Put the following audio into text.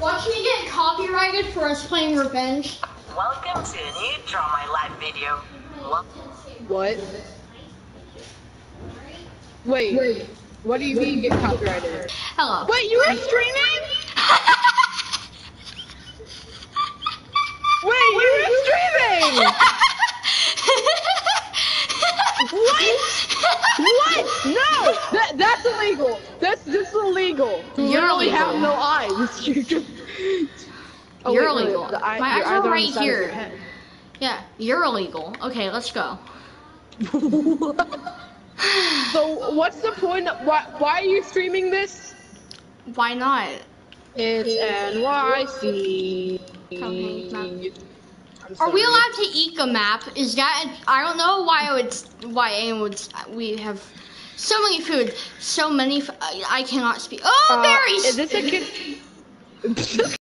watch me get copyrighted for us playing Revenge. Welcome to a new Draw My Life video. What? Wait. What do you mean get copyrighted? Hello. Wait, you were streaming? Wait, you were streaming? What? No! That's illegal. That's just illegal. You literally have no eyes. You're just... Oh, you're wait, illegal. My eyes are right here. Head. Yeah, you're illegal. Okay, let's go. So, what's the point of... Why are you streaming this? Why not? It's NYC. Are we allowed to eek a map? Is that... I don't know why anyone would... We have so many food. So many... I cannot speak. Oh, berries! Is this a kid...